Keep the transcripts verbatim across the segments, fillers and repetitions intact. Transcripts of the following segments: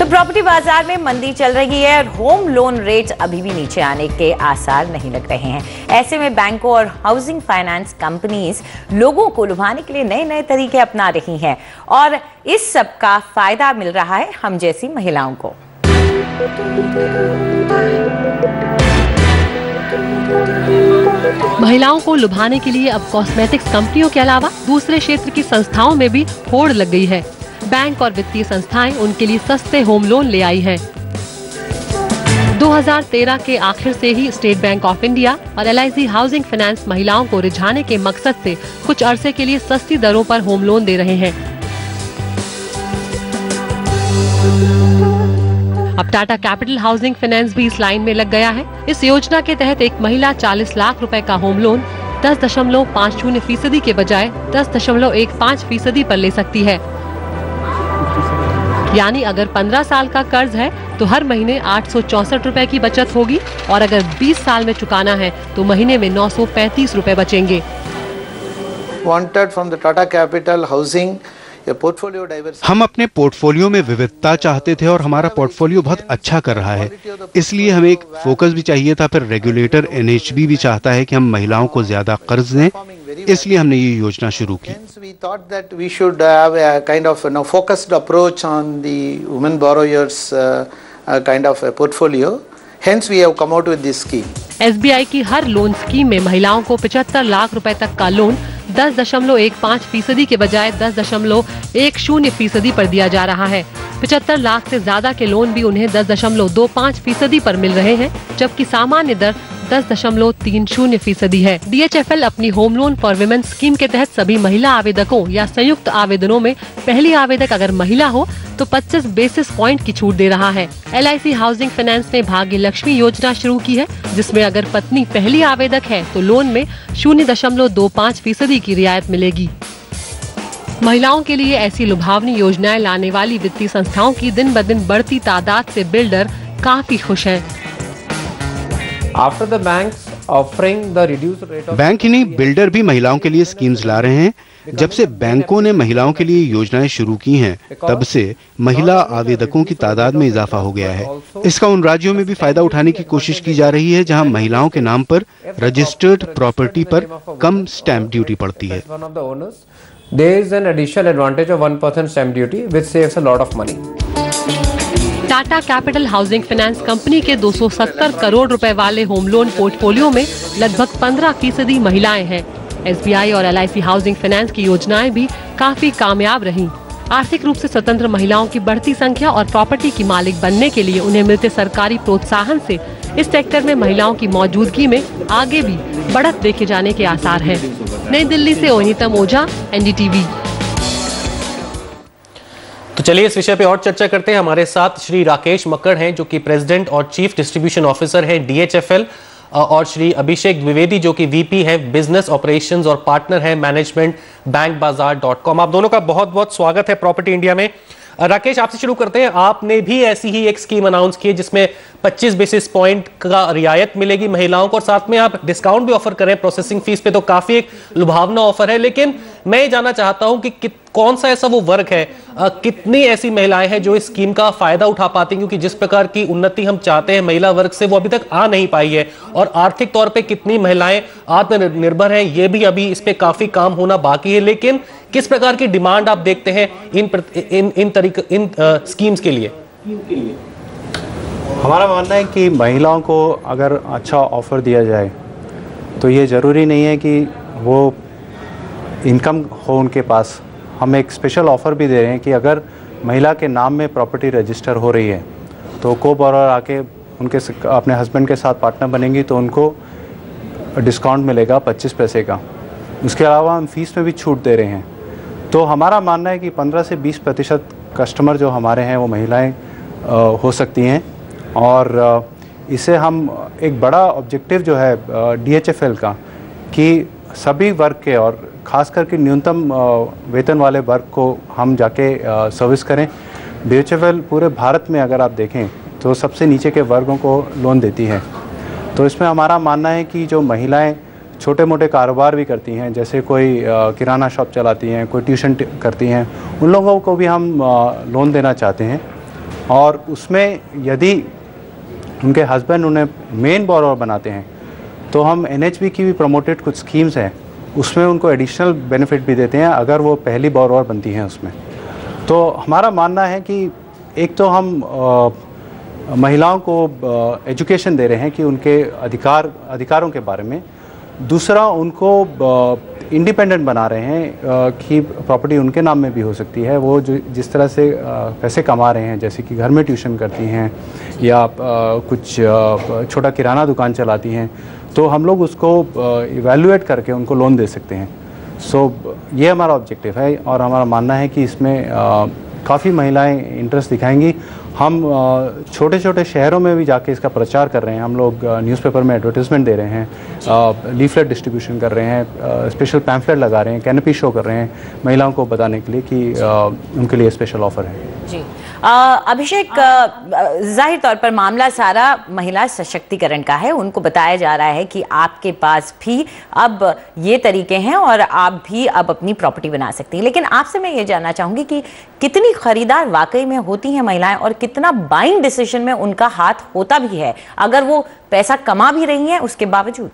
Property बाजार में मंदी चल रही है और होम लोन रेट अभी भी नीचे आने के आसार नहीं लग रहे हैं। ऐसे में बैंकों और हाउसिंग फाइनेंस कंपनीज लोगों को लुभाने के लिए नए नए तरीके अपना रही हैं और इस सब का फायदा मिल रहा है हम जैसी महिलाओं को। महिलाओं को लुभाने के लिए अब कॉस्मेटिक्स कंपनियों के अलावा दूसरे क्षेत्र की संस्थाओं में भी होड़ लग गई है। बैंक और वित्तीय संस्थाएं उनके लिए सस्ते होम लोन ले आई हैं। दो हज़ार तेरह के आखिर से ही स्टेट बैंक ऑफ इंडिया और L I C housing finance महिलाओं को रिझाने के मकसद से कुछ अरसे के लिए सस्ती दरों पर होम लोन दे रहे हैं। अब टाटा कैपिटल हाउसिंग फाइनेंस भी इस लाइन में लग गया है। इस योजना के तहत एक महिला चालीस लाख रुपए का होम लोन दस दशमलव पाँच शून्य फीसदी के बजाय दस दशमलव एक पाँच फीसदी पर ले सकती है। यानी अगर पंद्रह साल का कर्ज है तो हर महीने आठ सौ चौसठ रूपए की बचत होगी और अगर बीस साल में चुकाना है तो महीने में नौ सौ पैंतीस रूपए बचेंगे। Wanted from the Tata Capital Housing a portfolio diversity. हम अपने पोर्टफोलियो में विविधता चाहते थे और हमारा पोर्टफोलियो बहुत अच्छा कर रहा है, इसलिए हमें एक फोकस भी चाहिए था। फिर रेगुलेटर एन एच बी भी चाहता है कि हम महिलाओं को ज्यादा कर्ज दें, इसलिए हमने ये योजना शुरू की। We thought that we should have a kind of you know, focused approach on the women borrowers uh, uh, kind of a portfolio. Hence we have come out with this scheme. S B I की हर loan scheme में महिलाओं को पचहत्तर लाख रुपए तक का loan दस दशमलव एक पाँच फीसदी के बजाय दस दशमलव एक शून्य फीसदी पर दिया जा रहा है। पचहत्तर लाख से ज्यादा के लोन भी उन्हें दस दशमलव दो पाँच फीसदी पर मिल रहे हैं, जबकि सामान्य दर दस दशमलव तीन शून्य फीसदी है। डी एच एफ एल अपनी home loan for women scheme के तहत सभी महिला आवेदकों या संयुक्त आवेदनों में पहली आवेदक अगर महिला हो तो पच्चीस बेसिस पॉइंट की छूट दे रहा है। L I C housing finance ने भाग्य लक्ष्मी योजना शुरू की है, जिसमें अगर पत्नी पहली आवेदक है तो लोन में शून्य दशमलव दो पाँच फीसदी की रियायत मिलेगी। महिलाओं के लिए ऐसी लुभावनी योजनाएं लाने वाली वित्तीय संस्थाओं की दिन ब दिन बढ़ती तादाद से बिल्डर काफी खुश हैं। After the banks offering the reduced rate of bank ही नहीं, बिल्डर भी महिलाओं के लिए स्कीम्स ला रहे हैं। जब से बैंकों ने महिलाओं के लिए योजनाएं शुरू की हैं, तब से महिला आवेदकों की तादाद में इजाफा हो गया है। इसका उन राज्यों में भी फायदा उठाने की कोशिश की जा रही है जहां महिलाओं के नाम पर रजिस्टर्ड प्रॉपर्टी पर कम स्टैंप ड्यूटी पड़ती है। There is an additional advantage of one percent stamp duty which saves a lot of money. Tata capital housing finance company के दो सौ सत्तर करोड़ रुपए वाले होम लोन पोर्टफोलियो में लगभग पंद्रह फीसदी महिलाएं हैं। एस बी आई और L I C housing finance की योजनाएं भी काफी कामयाब रहीं। आर्थिक रूप से स्वतंत्र महिलाओं की बढ़ती संख्या और प्रॉपर्टी की मालिक बनने के लिए उन्हें मिलते सरकारी प्रोत्साहन से इस सेक्टर में महिलाओं की मौजूदगी में आगे भी बढ़त देखे जाने के आसार हैं। नई दिल्ली से ओनिता मोजा, एन डी टी वी। तो चलिए इस विषय पे और चर्चा करते हैं। हमारे साथ श्री राकेश मक्कड़ हैं जो कि प्रेसिडेंट और चीफ डिस्ट्रीब्यूशन ऑफिसर हैं डी एच एफ एल, और श्री अभिषेक द्विवेदी जो कि वी पी है बिजनेस ऑपरेशंस और पार्टनर है management BankBazaar dot com. आप दोनों का बहुत बहुत स्वागत है प्रॉपर्टी इंडिया में। राकेश, आपसे शुरू करते हैं। आपने भी ऐसी ही एक स्कीम अनाउंस की है जिसमें पच्चीस बेसिस पॉइंट का रियायत मिलेगी महिलाओं को और साथ में आप डिस्काउंट भी ऑफर करें प्रोसेसिंग फीस पे, तो काफी एक लुभावना ऑफर है। लेकिन मैं ये जानना चाहता हूं कि, कि कौन सा ऐसा वो वर्ग है, आ, कितनी ऐसी महिलाएं हैं जो इस स्कीम का फायदा उठा पाती हैं, क्योंकि जिस प्रकार की उन्नति हम चाहते हैं महिला वर्ग से वो अभी तक आ नहीं पाई है, और आर्थिक तौर पर कितनी महिलाएं आत्मनिर्भर हैं ये भी अभी इस पे काफी काम होना बाकी है। लेकिन किस प्रकार की डिमांड आप देखते हैं इन इन इन तरीके इन स्कीम्स के लिए? हमारा मानना है कि महिलाओं को अगर अच्छा ऑफ़र दिया जाए तो ये ज़रूरी नहीं है कि वो इनकम हो उनके पास। हम एक स्पेशल ऑफ़र भी दे रहे हैं कि अगर महिला के नाम में प्रॉपर्टी रजिस्टर हो रही है तो को बोरोवर आके उनके अपने हस्बैंड के साथ पार्टनर बनेंगी तो उनको डिस्काउंट मिलेगा पच्चीस पैसे का। उसके अलावा हम फीस में भी छूट दे रहे हैं। तो हमारा मानना है कि पंद्रह से बीस प्रतिशत कस्टमर जो हमारे हैं वो महिलाएं हो सकती हैं, और इसे हम एक बड़ा ऑब्जेक्टिव जो है डी एच एफ एल का कि सभी वर्ग के और ख़ास करके न्यूनतम वेतन वाले वर्ग को हम जाके सर्विस करें। डी एच एफ एल पूरे भारत में अगर आप देखें तो सबसे नीचे के वर्गों को लोन देती है। तो इसमें हमारा मानना है कि जो महिलाएं छोटे मोटे कारोबार भी करती हैं, जैसे कोई किराना शॉप चलाती हैं, कोई ट्यूशन करती हैं, उन लोगों को भी हम लोन देना चाहते हैं। और उसमें यदि उनके हस्बैंड उन्हें मेन बोरोवर बनाते हैं तो हम एन एच बी की भी प्रमोटेड कुछ स्कीम्स हैं, उसमें उनको एडिशनल बेनिफिट भी देते हैं अगर वो पहली बोरोवर बनती हैं उसमें। तो हमारा मानना है कि एक तो हम आ, महिलाओं को एजुकेशन दे रहे हैं कि उनके अधिकार अधिकारों के बारे में, दूसरा उनको इंडिपेंडेंट बना रहे हैं कि प्रॉपर्टी उनके नाम में भी हो सकती है। वो जो जिस तरह से पैसे कमा रहे हैं, जैसे कि घर में ट्यूशन करती हैं या कुछ छोटा किराना दुकान चलाती हैं, तो हम लोग उसको इवैल्यूएट करके उनको लोन दे सकते हैं। सो so, ये हमारा ऑब्जेक्टिव है और हमारा मानना है कि इसमें काफ़ी महिलाएं इंटरेस्ट दिखाएंगी। हम छोटे छोटे शहरों में भी जाके इसका प्रचार कर रहे हैं। हम लोग न्यूज़पेपर में एडवर्टाइजमेंट दे रहे हैं, लीफलेट डिस्ट्रीब्यूशन कर रहे हैं, स्पेशल पैम्फलेट लगा रहे हैं, कैनपी शो कर रहे हैं महिलाओं को बताने के लिए कि उनके लिए स्पेशल ऑफर है। जी आ, अभिषेक, जाहिर तौर पर मामला सारा महिला सशक्तिकरण का है। उनको बताया जा रहा है कि आपके पास भी अब ये तरीके हैं और आप भी अब अपनी प्रॉपर्टी बना सकती हैं। लेकिन आपसे मैं ये जानना चाहूँगी कि कितनी खरीदार वाकई में होती हैं महिलाएं और कितना बाइंग डिसीजन में उनका हाथ होता भी है अगर वो पैसा कमा भी रही हैं उसके बावजूद?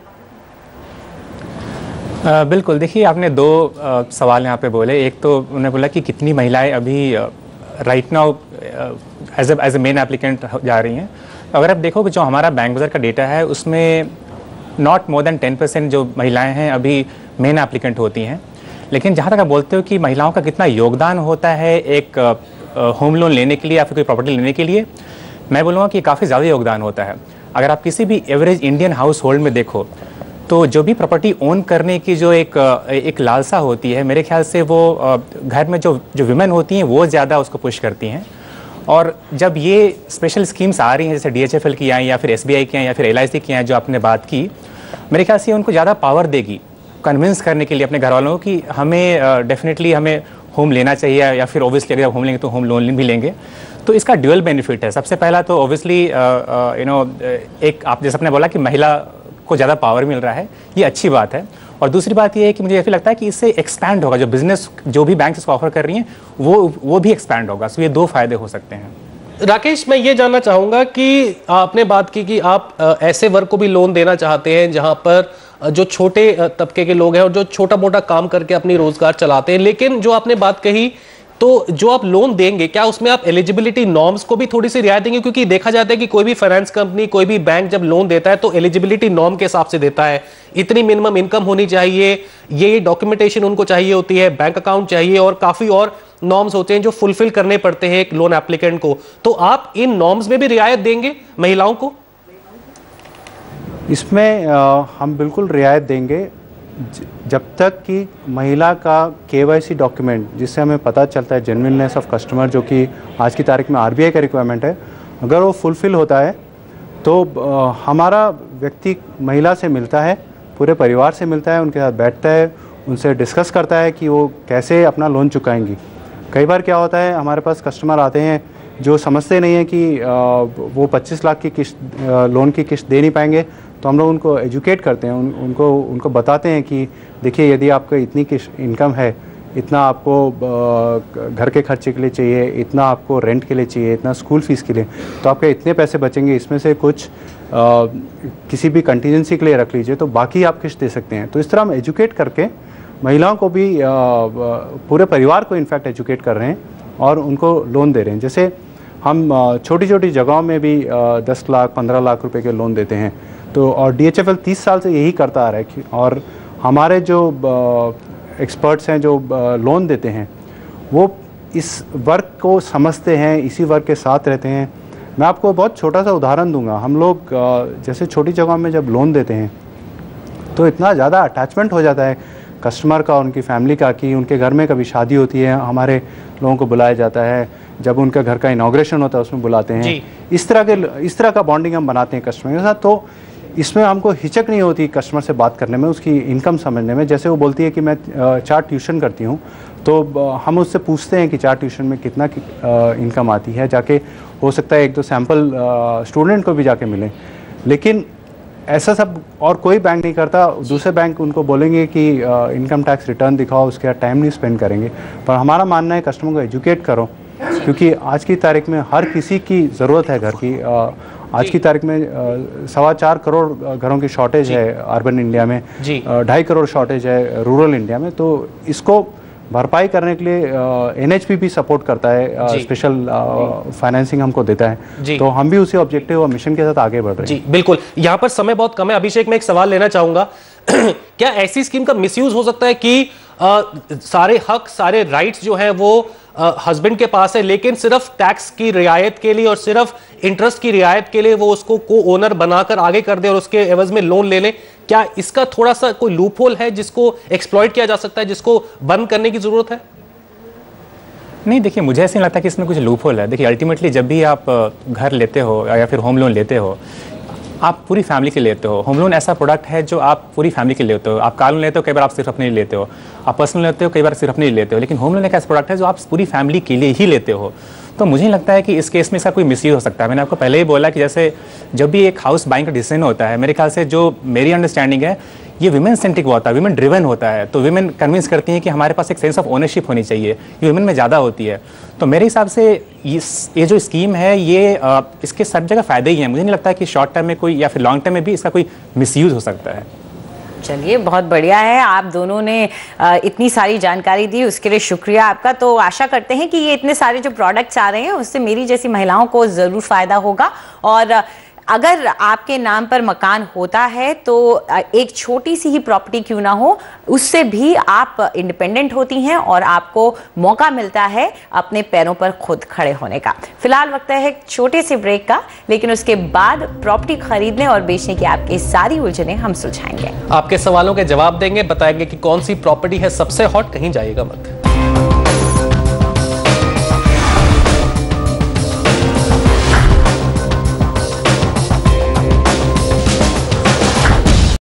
आ, बिल्कुल, देखिए आपने दो आ, सवाल यहाँ पे बोले। एक तो उन्होंने बोला कि कितनी महिलाएं अभी right now as as a main applicant जा रही हैं। अगर आप देखो कि जो हमारा बैंक बाजार का डेटा है उसमें not more than ten percent जो महिलाएं हैं अभी मेन एप्लीकेंट होती हैं। लेकिन जहाँ तक आप बोलते हो कि महिलाओं का कितना योगदान होता है एक होम लोन लेने के लिए या फिर कोई प्रॉपर्टी लेने के लिए, मैं बोलूँगा कि काफ़ी ज़्यादा योगदान होता है। अगर आप किसी भी एवरेज इंडियन हाउस होल्ड में देखो तो जो भी प्रॉपर्टी ओन करने की जो एक एक लालसा होती है, मेरे ख्याल से वो घर में जो जो विमेन होती हैं वो ज़्यादा उसको पुश करती हैं। और जब ये स्पेशल स्कीम्स आ रही हैं जैसे डी एच एफ एल की आई या फिर एस बी आई की आई या फिर एल आई सी की आई जो आपने बात की, मेरे ख्याल से उनको ज़्यादा पावर देगी कन्विंस करने के लिए अपने घर वालों को कि हमें डेफिनेटली uh, हमें होम लेना चाहिए या फिर ओबियसली अगर होम लेंगे तो होम लोन भी लेंगे। तो इसका ड्यूअल बेनिफिट है। सबसे पहला तो ओबियसली यू नो एक आप जैसे आपने बोला कि महिला को ज़्यादा पावर मिल रहा है, ये अच्छी बात है। और दूसरी बात ये है कि मुझे ऐसा लगता है कि इससे एक्सपैंड होगा, जो बिजनेस जो भी बैंक इसको ऑफर कर रही हैं वो वो भी एक्सपैंड होगा। सो ये दो फायदे हो सकते हैं। राकेश, मैं ये जानना चाहूँगा कि आपने बात की कि आप ऐसे वर्ग को भी लोन देना चाहते हैं जहाँ पर जो छोटे तबके के लोग हैं और जो छोटा मोटा काम करके अपनी रोजगार चलाते हैं, लेकिन जो आपने बात कही तो जो आप लोन देंगे क्या उसमें आप एलिजिबिलिटी नॉर्म्स को भी थोड़ी सी रियायत देंगे? क्योंकि देखा जाता है कि कोई भी फाइनेंस कंपनी, कोई भी बैंक जब लोन देता है तो एलिजिबिलिटी नॉर्म के हिसाब से देता है। इतनी मिनिमम इनकम होनी चाहिए, ये डॉक्यूमेंटेशन उनको चाहिए होती है, बैंक अकाउंट चाहिए और काफी और नॉर्म्स होते हैं जो फुलफिल करने पड़ते हैं एक लोन एप्लीकेंट को। तो आप इन नॉर्म्स में भी रियायत देंगे महिलाओं को? इसमें आ, हम बिल्कुल रियायत देंगे जब तक कि महिला का के वाई सी डॉक्यूमेंट, जिससे हमें पता चलता है जेन्युइननेस ऑफ कस्टमर, जो कि आज की तारीख में आर बी आई का रिक्वायरमेंट है, अगर वो फुलफिल होता है तो आ, हमारा व्यक्ति महिला से मिलता है, पूरे परिवार से मिलता है, उनके साथ बैठता है, उनसे डिस्कस करता है कि वो कैसे अपना लोन चुकाएंगी। कई बार क्या होता है, हमारे पास कस्टमर आते हैं जो समझते नहीं है कि आ, वो पच्चीस लाख की किस्त लोन की किस्त दे नहीं पाएंगे, तो हम लोग उनको एजुकेट करते हैं, उन, उनको उनको बताते हैं कि देखिए यदि आपका इतनी किस्त इनकम है, इतना आपको घर के खर्चे के लिए चाहिए, इतना आपको रेंट के लिए चाहिए, इतना स्कूल फीस के लिए, तो आपके इतने पैसे बचेंगे, इसमें से कुछ आ, किसी भी कंटीजेंसी के लिए रख लीजिए, तो बाकी आप किस्त दे सकते हैं। तो इस तरह हम एजुकेट करके महिलाओं को भी, आ, पूरे परिवार को इनफैक्ट एजुकेट कर रहे हैं और उनको लोन दे रहे हैं। जैसे हम छोटी छोटी जगहों में भी आ, दस लाख पंद्रह लाख रुपए के लोन देते हैं। तो और डी एच एफ एल तीस साल से यही करता आ रहा है। और हमारे जो एक्सपर्ट्स हैं जो लोन देते हैं वो इस वर्ग को समझते हैं, इसी वर्ग के साथ रहते हैं। मैं आपको बहुत छोटा सा उदाहरण दूंगा। हम लोग जैसे छोटी जगहों में जब लोन देते हैं तो इतना ज़्यादा अटैचमेंट हो जाता है कस्टमर का, उनकी फैमिली का, कि उनके घर में कभी शादी होती है, हमारे लोगों को बुलाया जाता है, जब उनका घर का इनॉग्रेशन होता है उसमें बुलाते हैं। इस तरह के इस तरह का बॉन्डिंग हम बनाते हैं कस्टमर के साथ। तो इसमें हमको हिचक नहीं होती कस्टमर से बात करने में, उसकी इनकम समझने में। जैसे वो बोलती है कि मैं चार ट्यूशन करती हूँ, तो हम उससे पूछते हैं कि चार ट्यूशन में कितना इनकम आती है, जाके हो सकता है एक दो सैम्पल स्टूडेंट को भी जाके मिलें। लेकिन ऐसा सब और कोई बैंक नहीं करता। दूसरे बैंक उनको बोलेंगे कि इनकम टैक्स रिटर्न दिखाओ, उसके बाद टाइम नहीं स्पेंड करेंगे। पर हमारा मानना है कस्टमर को एजुकेट करो क्योंकि आज की तारीख में हर किसी की ज़रूरत है घर की। आज की तारीख में सवा चार करोड़ घरों की शॉर्टेज है अर्बन इंडिया में, ढाई करोड़ शॉर्टेज है रूरल इंडिया में। तो इसको भरपाई करने के लिए एन एच पी भी सपोर्ट करता है, स्पेशल फाइनेंसिंग हमको देता है। तो हम भी उसी ऑब्जेक्टिव और मिशन के साथ आगे बढ़ रहे हैं। जी बिल्कुल। यहाँ पर समय बहुत कम है, अभिषेक मैं एक सवाल लेना चाहूंगा क्या ऐसी स्कीम का मिसयूज हो सकता है कि आ, सारे हक सारे राइट्स जो हैं वो हस्बैंड के पास है, लेकिन सिर्फ टैक्स की रियायत के लिए और सिर्फ इंटरेस्ट की रियायत के लिए वो उसको को ओनर बनाकर आगे कर दे और उसके एवज में लोन ले ले? क्या इसका थोड़ा सा कोई लूप होल है जिसको एक्सप्लॉइट किया जा सकता है, जिसको बंद करने की जरूरत है? नहीं, देखिए मुझे ऐसा नहीं लगता कि इसमें कुछ लूप होल है। देखिए अल्टीमेटली जब भी आप घर लेते हो या फिर होम लोन लेते हो, आप पूरी फैमिली के लेते हो। होम लोन ऐसा प्रोडक्ट है जो आप पूरी फैमिली के लेते हो। आप कार लोन लेते हो, कई बार आप सिर्फ अपने लिए लेते हो। आप पर्सनल लेते हो, कई बार सिर्फ अपने लिए लेते हो। लेकिन होम लोन एक ऐसा प्रोडक्ट है जो आप पूरी फैमिली के लिए ही लेते हो। तो मुझे नहीं लगता है कि इस केस में इसका कोई मिसयूज हो सकता है। मैंने आपको पहले ही बोला कि जैसे जब भी एक हाउस बाइंग का डिसीजन होता है, मेरे ख्याल से जो मेरी अंडरस्टैंडिंग है, ये विमेन सेंट्रिक होता है, विमेन ड्रिवन होता है। तो विमेन कन्विंस करती हैं कि हमारे पास एक सेंस ऑफ ओनरशिप होनी चाहिए, ये विमेन में ज़्यादा होती है। तो मेरे हिसाब से इस ये जो स्कीम है ये आ, इसके सब जगह फ़ायदे ही हैं। मुझे नहीं लगता है कि शॉर्ट टर्म में कोई या फिर लॉन्ग टर्म में भी इसका कोई मिसयूज हो सकता है। चलिए, बहुत बढ़िया है, आप दोनों ने इतनी सारी जानकारी दी, उसके लिए शुक्रिया आपका। तो आशा करते हैं कि ये इतने सारे जो प्रोडक्ट्स आ रहे हैं उससे मेरी जैसी महिलाओं को ज़रूर फ़ायदा होगा। और अगर आपके नाम पर मकान होता है तो एक छोटी सी ही प्रॉपर्टी क्यों ना हो, उससे भी आप इंडिपेंडेंट होती हैं और आपको मौका मिलता है अपने पैरों पर खुद खड़े होने का। फिलहाल वक्त है एक छोटे से ब्रेक का, लेकिन उसके बाद प्रॉपर्टी खरीदने और बेचने की आपकी सारी उलझनें हम सुलझाएंगे। आपके सवालों के जवाब देंगे, बताएंगे कि कौन सी प्रॉपर्टी है सबसे हॉट। कहीं जाइएगा मत।